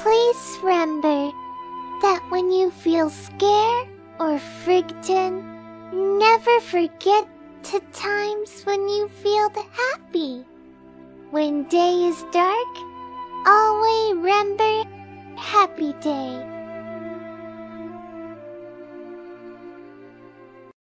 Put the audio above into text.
Please remember that when you feel scared or frightened, never forget the times when you feel happy. When day is dark, always remember happy day.